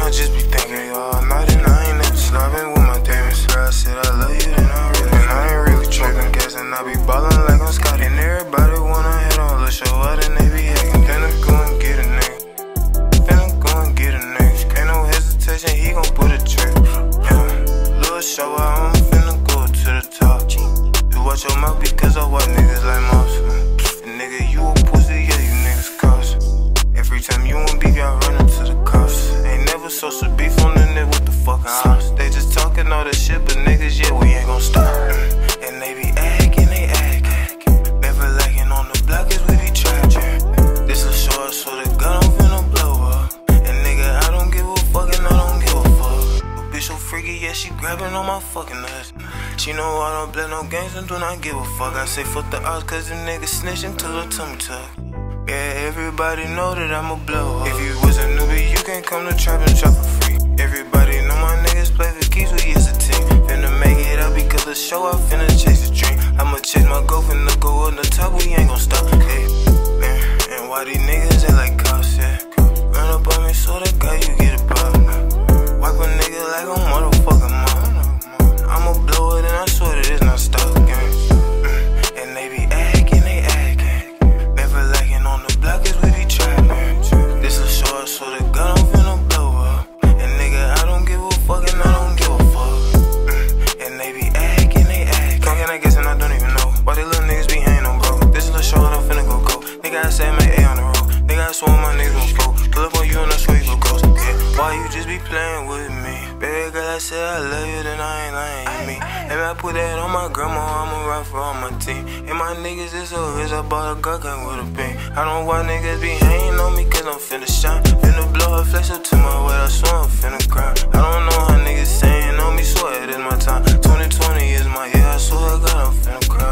I just be thinking all night and I ain't never slobbing with my demons. I said I love you, then I ain't really tripping. Guessing I be ballin' like I'm Scotty. And everybody wanna hit on Luh Showout and they be hacking. Finna go and get a nigga. Finna go and get a nigga. Ain't no hesitation, he gon' put a trick. Yeah. Luh Showout, I'm finna go to the top. You watch your mouth because I watch niggas like mouse. And nigga, you a pussy, yeah, you niggas cost. Every time you want beef, y'all run into the cops. Ain't never social beef on the net with the fucking ops. They just talking all that shit, but niggas, yeah, we ain't gon' stop. And they be acting, they act. Never lacking on the block is we be trapping. This a short, so the gun I'm finna blow up. And nigga, I don't give a fuck and I don't give a fuck. But bitch so freaky, yeah, she grabbing on my fucking nuts. She know I don't play no games and do not give a fuck. I say fuck the odds cause them niggas snitching till the tummy tuck. Yeah, everybody know that I'm a blow up. If you was a newbie, you can come to trap and trap for free. Everybody know my niggas play for keeps, we is a team. Finna make it up because the show, I finna chase a dream. I'ma chase my goal, finna go on the top, we ain't gon' stop. Hey, man, and why these niggas act like cops, yeah. Run up on me so that guy you get a pop. Wipe a nigga like a motherfucking mom. I'ma blow it and I swear that it's not stop game. And they be acting, they acting. Never lacking on the block is we be trapping. This a short, so the gun I'm finna blow up. And nigga, I don't give a fuck and I don't give a fuck. And they be acting, they acting. Talking, I guess, and I don't even know why they little niggas be hanging on, bro. This is a show and I'm finna go. Nigga, I say make A on the road. Nigga, I swear my niggas gon' go. Pull up on you and I swear you go ghost. Yeah, why you just be playing with me? Baby girl, I said I love you, then I ain't lying to me. If I put that on my grandma, I'ma ride for all my team. And my niggas is so rich, I bought a gun with a pin. I don't know why niggas be hanging on me, cause I'm finna shine. Finna blow her flesh up to my weight, I swear I'm finna cry. I don't know how niggas saying on me, swear it is my time. 2020 is my year, I swear to God I'm finna cry.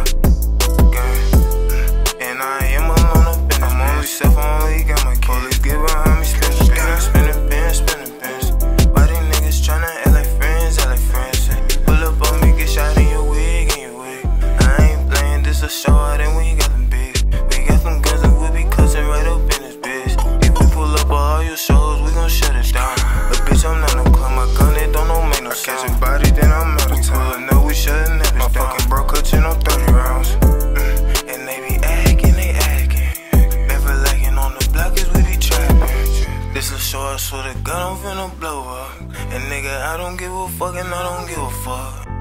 And I am alone up in this I'm only self, I only got my kids. Police get behind me, spinning pins. Why these niggas tryna act like friends, Pull up on me, get shot in your wig, I ain't playing, this a show out and we got them bigs. We got them guns and we be cussing right up in this bitch. If we pull up all your shows, we gon' shut it down. But bitch, I'm not no club, my gun, it don't make no sense. Catch a body, then I'm out of town. No, we shutting that bitch down. My fucking bro clutching on 30 rounds. And they be acting, never lacking on the block is we be trapping. This a short, so the gun I'm finna blow up. And nigga, I don't give a fuck and I don't give a fuck.